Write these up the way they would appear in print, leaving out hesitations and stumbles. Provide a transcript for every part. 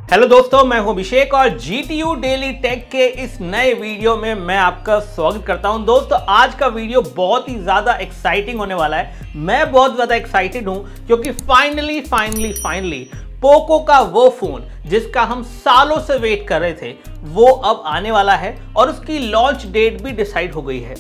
Hello दोस्तों, मैं हूं अभिषेक और GTU डेली टेक के इस नए वीडियो में मैं आपका स्वागत करता हूं। दोस्तों, आज का वीडियो बहुत ही ज़्यादा एक्साइटिंग होने वाला है। मैं बहुत ज़्यादा एक्साइटेड हूं क्योंकि फाइनली पोको का वो फोन जिसका हम सालों से वेट कर रहे थे वो अब आने वाला है और उसकी लॉन्च डेट भी डिसाइड हो गई है।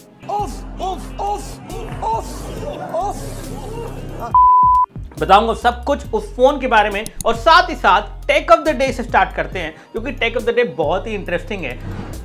बताऊंगा सब कुछ उस फोन के बारे में और साथ ही साथ टेक ऑफ द डे से स्टार्ट करते हैं क्योंकि टेक ऑफ द डे बहुत ही इंटरेस्टिंग है।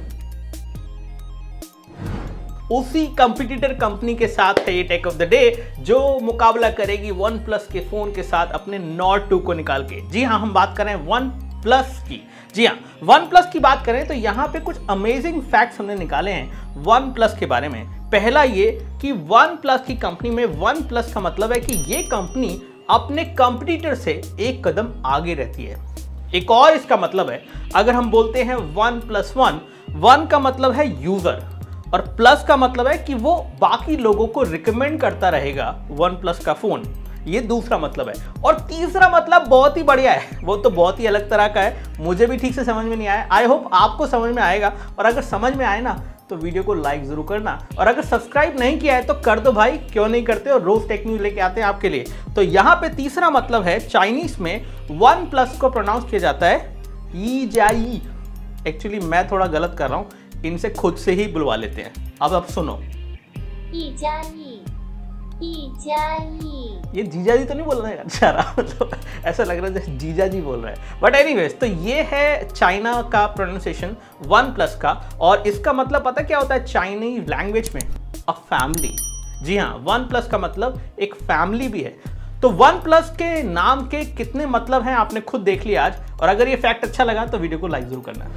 उसी कंपटीटर कंपनी के साथ है ये टेक ऑफ द डे जो मुकाबला करेगी वन प्लस के फोन के साथ अपने नॉट 2 को निकाल के। जी हाँ, हम बात कर रहे हैं वन प्लस की। जी हाँ, वन प्लस की बात करें तो यहाँ पे कुछ अमेजिंग फैक्ट्स हमने निकाले हैं वन प्लस के बारे में। पहला ये कि वन प्लस की कंपनी में वन प्लस का मतलब है कि ये कंपनी अपने कंपटीटर से एक कदम आगे रहती है। एक और इसका मतलब है, अगर हम बोलते हैं 1+1, 1 का मतलब है यूजर और प्लस का मतलब है कि वो बाकी लोगों को रिकमेंड करता रहेगा वन प्लस का फोन। ये दूसरा मतलब है। और तीसरा मतलब बहुत ही बढ़िया है, वो तो बहुत ही अलग तरह का है, मुझे भी ठीक से समझ में नहीं आया। आई होप आपको समझ में आएगा और अगर समझ में आए ना तो वीडियो को लाइक जरूर करना और अगर सब्सक्राइब नहीं किया है तो कर दो भाई, क्यों नहीं करते। और रोज टेक न्यूज लेके आते हैं आपके लिए। तो यहाँ पे तीसरा मतलब है, चाइनीज में वन प्लस को प्रोनाउंस किया जाता है ईजाई। एक्चुअली मैं थोड़ा गलत कर रहा हूँ, इनसे खुद से ही बुलवा लेते हैं। अब सुनो, ये जीजा जी तो नहीं बोल रहे हैं, अच्छा मतलब ऐसा लग रहा है जैसे जीजा जी बोल रहे हैं। बट एनीवेज, तो ये है चाइना का प्रोनाउंसिएशन वन प्लस का और इसका मतलब पता क्या होता है चाइनीज लैंग्वेज में? A family. जी हाँ, वन प्लस का मतलब एक फैमिली भी है। तो वन प्लस के नाम के कितने मतलब हैं आपने खुद देख लिया आज। और अगर ये फैक्ट अच्छा लगा तो वीडियो को लाइक जरूर करना।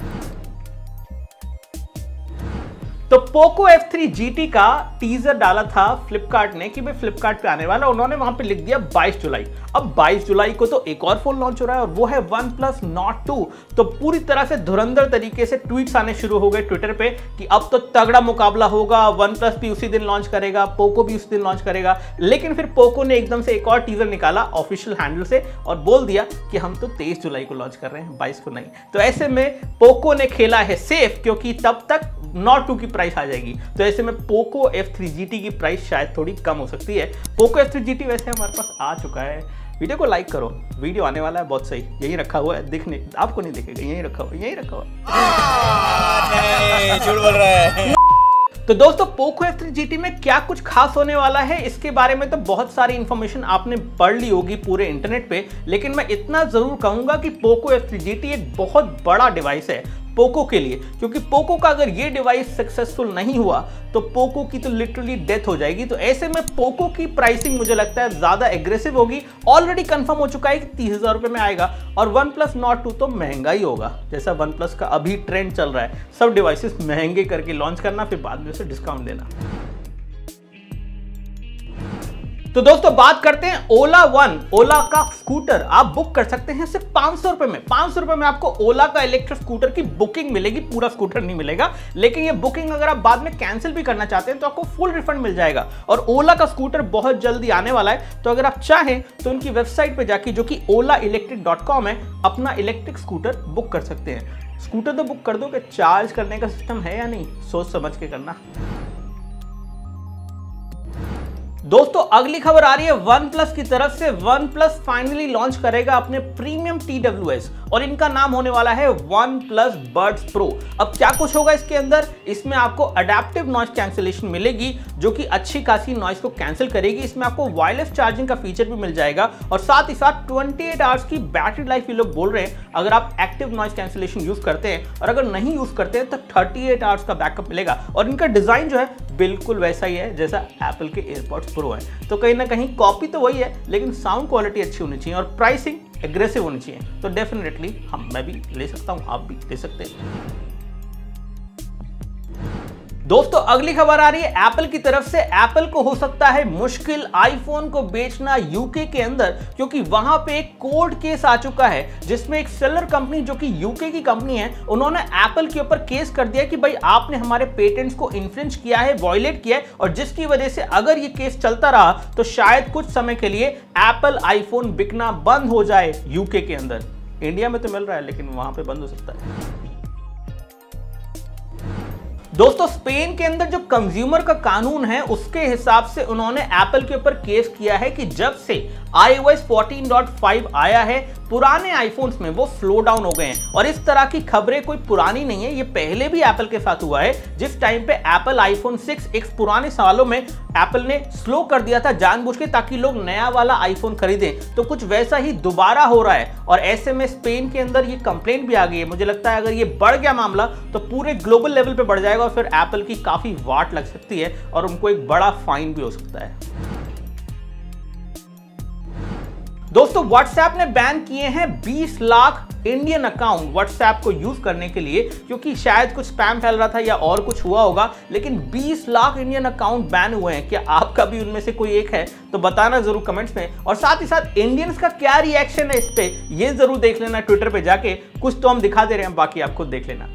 तो पोको F3 GT का टीजर डाला था फ्लिपकार्ट ने कि भाई फ्लिपकार्ट पे आने वाला। उन्होंने वहां पे लिख दिया 22 जुलाई। अब 22 जुलाई को तो एक और फोन लॉन्च हो रहा है और वो है वन प्लस नॉट 2। तो पूरी तरह से धुरंधर तरीके से ट्वीट्स आने शुरू हो गए ट्विटर पे कि अब तो तगड़ा मुकाबला होगा, वन प्लस भी उसी दिन लॉन्च करेगा, पोको भी उसी दिन लॉन्च करेगा। लेकिन फिर पोको ने एकदम से एक और टीजर निकाला ऑफिशियल हैंडल से और बोल दिया कि हम तो 23 जुलाई को लॉन्च कर रहे हैं, 22 को नहीं। तो ऐसे में पोको ने खेला है सेफ क्योंकि तब तक नॉट 2 की प्राइस आ जाएगी। तो ऐसे में पोको F3 GT की प्राइस शायद थोड़ी कम हो सकती है। पोको F3 GT वैसे हमारे पास आ चुका है। वीडियो को लाइक करो, वीडियो आने वाला है बहुत सही। यही रखा हुआ है, दिखने आपको नहीं दिखेगा, यही रखा हुआ है। झूठ बोल रहा है। तो दोस्तों, पोको F3 GT में क्या कुछ खास होने वाला है इसके बारे में तो बहुत सारी इंफॉर्मेशन आपने पढ़ ली होगी पूरे इंटरनेट पे, लेकिन मैं इतना जरूर कहूंगा कि पोको F3 GT एक बहुत बड़ा डिवाइस है पोको के लिए। क्योंकि पोको का अगर ये डिवाइस सक्सेसफुल नहीं हुआ तो पोको की तो लिटरली डेथ हो जाएगी। तो ऐसे में पोको की प्राइसिंग मुझे लगता है ज्यादा एग्रेसिव होगी। ऑलरेडी कंफर्म हो चुका है कि 30,000 रुपए में आएगा और वन प्लस नॉट 2 तो महंगा ही होगा। जैसा वन प्लस का अभी ट्रेंड चल रहा है, सब डिवाइसेस महंगे करके लॉन्च करना, फिर बाद में उसे डिस्काउंट देना। तो दोस्तों, बात करते हैं ओला वन। ओला का स्कूटर आप बुक कर सकते हैं सिर्फ 500 रुपए में। 500 रुपए में आपको ओला का इलेक्ट्रिक स्कूटर की बुकिंग मिलेगी, पूरा स्कूटर नहीं मिलेगा। लेकिन ये बुकिंग अगर आप बाद में कैंसिल भी करना चाहते हैं तो आपको फुल रिफंड मिल जाएगा। और ओला का स्कूटर बहुत जल्दी आने वाला है। तो अगर आप चाहें तो उनकी वेबसाइट पे जाके, जो कि olaelectric.com है, अपना इलेक्ट्रिक स्कूटर बुक कर सकते हैं। स्कूटर तो बुक कर दो कि चार्ज करने का सिस्टम है या नहीं, सोच समझ के करना। दोस्तों, अगली खबर आ रही है वन प्लस की तरफ से। वन प्लस फाइनली लॉन्च करेगा अपने प्रीमियम TWS और इनका नाम होने वाला है वन प्लस बड्स प्रो। अब क्या कुछ होगा इसके अंदर? इसमें आपको अडेप्टिव नॉइस कैंसिलेशन मिलेगी जो कि अच्छी खासी नॉइस को कैंसिल करेगी। इसमें आपको वायरलेस चार्जिंग का फीचर भी मिल जाएगा और साथ ही साथ 28 आवर्स की बैटरी लाइफ ये लोग बोल रहे हैं अगर आप एक्टिव नॉइस कैंसिलेशन यूज करते हैं। और अगर नहीं यूज करते हैं तो 38 आवर्स का बैकअप मिलेगा। और इनका डिजाइन जो है बिल्कुल वैसा ही है जैसा एप्पल के एयरपॉड्स प्रो है। तो कहीं ना कहीं कॉपी तो वही है, लेकिन साउंड क्वालिटी अच्छी होनी चाहिए और प्राइसिंग एग्रेसिव होनी चाहिए। तो डेफिनेटली मैं भी ले सकता हूं, आप भी ले सकते हैं। दोस्तों, अगली खबर आ रही है एप्पल की तरफ से। एप्पल को हो सकता है मुश्किल आईफोन को बेचना यूके के अंदर, क्योंकि वहां पे एक कोर्ट केस आ चुका है जिसमें एक सेलर कंपनी जो कि यूके की कंपनी है, उन्होंने एप्पल के ऊपर केस कर दिया कि भाई आपने हमारे पेटेंट्स को इन्फ्रिंज किया है, वायलेट किया है, और जिसकी वजह से अगर ये केस चलता रहा तो शायद कुछ समय के लिए एप्पल आईफोन बिकना बंद हो जाए यूके के अंदर। इंडिया में तो मिल रहा है लेकिन वहां पे बंद हो सकता है। दोस्तों स्पेन के अंदर जो कंज्यूमर का कानून है उसके हिसाब से उन्होंने एप्पल के ऊपर केस किया है कि जब से iOS 14.5 आया है पुराने आईफोन्स में वो स्लो डाउन हो गए हैं। और इस तरह की खबरें कोई पुरानी नहीं है, ये पहले भी एप्पल के साथ हुआ है। जिस टाइम पे एप्पल आईफोन 6 पुराने सालों में एप्पल ने स्लो कर दिया था जानबूझ के ताकि लोग नया वाला आईफोन खरीदें, तो कुछ वैसा ही दोबारा हो रहा है। और ऐसे में स्पेन के अंदर ये कंप्लेंट भी आ गई है। मुझे लगता है अगर ये बढ़ गया मामला तो पूरे ग्लोबल लेवल पे बढ़ जाएगा और फिर एप्पल की काफी वाट लग सकती है और उनको एक बड़ा फाइन भी हो सकता है। दोस्तों व्हाट्सएप ने बैन किए हैं 20 लाख इंडियन अकाउंट व्हाट्सएप को यूज करने के लिए, क्योंकि शायद कुछ स्पैम फैल रहा था या और कुछ हुआ होगा। लेकिन 20 लाख इंडियन अकाउंट बैन हुए हैं। क्या आपका भी उनमें से कोई एक है तो बताना जरूर कमेंट्स में। और साथ ही साथ इंडियंस का क्या रिएक्शन है इस पे ये जरूर देख लेना ट्विटर पे जाके। कुछ तो हम दिखा दे रहे हैं, बाकी आप खुद देख लेना।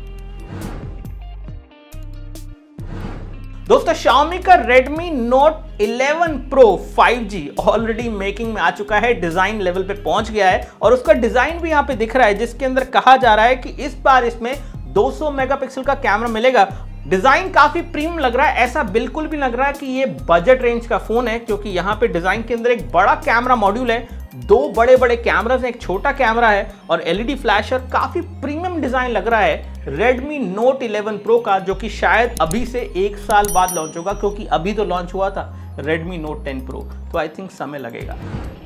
दोस्तों Xiaomi का Redmi Note 11 Pro 5G already making में आ चुका है, डिजाइन लेवल पे पहुंच गया है और उसका डिजाइन भी यहां पे दिख रहा है, जिसके अंदर कहा जा रहा है कि इस बार इसमें 200 मेगापिक्सल का कैमरा मिलेगा। डिजाइन काफी प्रीमियम लग रहा है, ऐसा बिल्कुल भी लग रहा है कि ये बजट रेंज का फोन है, क्योंकि यहाँ पे डिजाइन के अंदर एक बड़ा कैमरा मॉड्यूल है, 2 बड़े बड़े कैमरास हैं, एक छोटा कैमरा है और एलईडी फ्लैशर। काफी प्रीमियम डिजाइन लग रहा है Redmi Note 11 Pro का, जो कि शायद अभी से 1 साल बाद लॉन्च होगा, क्योंकि अभी तो लॉन्च हुआ था Redmi Note 10 Pro, तो आई थिंक समय लगेगा।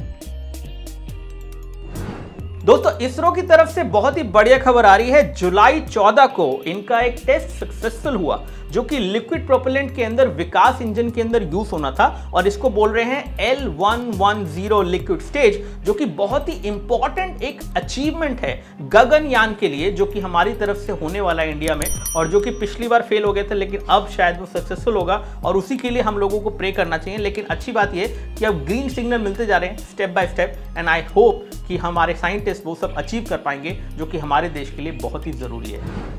दोस्तों इसरो की तरफ से बहुत ही बढ़िया खबर आ रही है। जुलाई 14 को इनका एक टेस्ट सक्सेसफुल हुआ जो कि लिक्विड प्रोपेलेंट के अंदर विकास इंजन के अंदर यूज होना था और इसको बोल रहे हैं L110 लिक्विड स्टेज, जो कि बहुत ही इंपॉर्टेंट एक अचीवमेंट है गगनयान के लिए, जो कि हमारी तरफ से होने वाला है इंडिया में और जो कि पिछली बार फेल हो गया था, लेकिन अब शायद वो सक्सेसफुल होगा और उसी के लिए हम लोगों को प्रे करना चाहिए। लेकिन अच्छी बात यह कि अब ग्रीन सिग्नल मिलते जा रहे हैं step by step and I hope कि हमारे साइंटिस्ट वो सब अचीव कर पाएंगे, जो कि हमारे देश के लिए बहुत ही जरूरी है।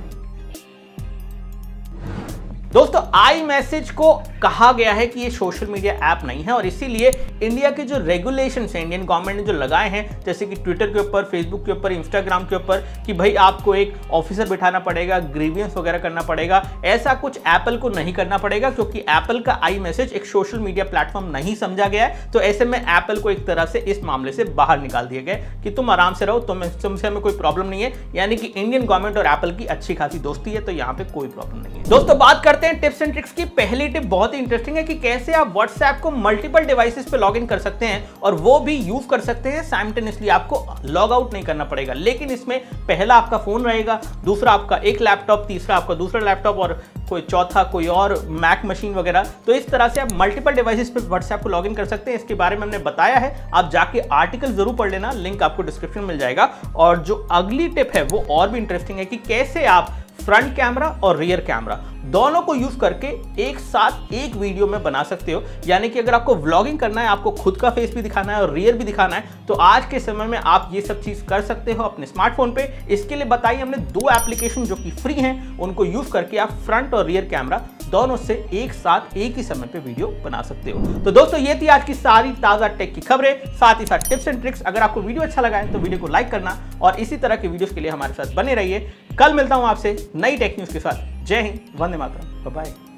दोस्तों iMessage को कहा गया है कि ये सोशल मीडिया ऐप नहीं है और इसीलिए इंडिया के जो रेगुलेशंस हैं इंडियन गवर्नमेंट ने जो लगाए हैं, जैसे कि ट्विटर के ऊपर, फेसबुक के ऊपर, इंस्टाग्राम के ऊपर, कि भाई आपको एक ऑफिसर बिठाना पड़ेगा, ग्रीवियंस वगैरह करना पड़ेगा, ऐसा कुछ एप्पल को नहीं करना पड़ेगा, क्योंकि एप्पल का iMessage एक सोशल मीडिया प्लेटफॉर्म नहीं समझा गया है। तो ऐसे में एप्पल को एक तरह से इस मामले से बाहर निकाल दिया गया कि तुम आराम से रहो, तुमसे हमें कोई प्रॉब्लम नहीं है। यानी कि इंडियन गवर्नमेंट और एप्पल की अच्छी खासी दोस्ती है, तो यहाँ पे कोई प्रॉब्लम नहीं है। दोस्तों बात करते हैं टिप्स एंड ट्रिक्स की। पहली टिप बहुत ही इंटरेस्टिंग है कि कैसे आप WhatsApp को मल्टीपल डिवाइसेस पे लॉग इन कर सकते हैं और वो भी यूज कर सकते हैं साइमल्टेनियसली, आपको लॉग आउट नहीं करना पड़ेगा। लेकिन इसमें पहला आपका फोन रहेगा, दूसरा आपका एक लैपटॉप, तीसरा आपका दूसरा लैपटॉप और कोई चौथा कोई और मैक मशीन वगैरह। तो इस तरह से आप मल्टीपल डिवाइसेस पे WhatsApp को लॉग इन कर सकते हैं। इसके बारे में हमने बताया है, आप जाके आर्टिकल जरूर पढ़ लेना, लिंक आपको डिस्क्रिप्शन में मिल जाएगा। और जो अगली टिप है वो और भी इंटरेस्टिंग है कि कैसे आप फ्रंट कैमरा और रियर कैमरा दोनों को यूज करके एक साथ एक वीडियो में बना सकते हो। यानी कि अगर आपको व्लॉगिंग करना है, आपको खुद का फेस भी दिखाना है और रियर भी दिखाना है, तो आज के समय में आप ये सब चीज कर सकते हो अपने स्मार्टफोन पे। इसके लिए बताइए हमने 2 एप्लीकेशन जो कि फ्री हैं, उनको यूज करके आप फ्रंट और रियर कैमरा दोनों से एक साथ एक ही समय पे वीडियो बना सकते हो। तो दोस्तों ये थी आज की सारी ताजा टेक की खबरें, साथ ही साथ टिप्स एंड ट्रिक्स। अगर आपको वीडियो अच्छा लगा है तो वीडियो को लाइक करना और इसी तरह के वीडियोस के लिए हमारे साथ बने रहिए। कल मिलता हूं आपसे नई टेक न्यूज के साथ। जय हिंद, वंदे मातरम, बाय बाय।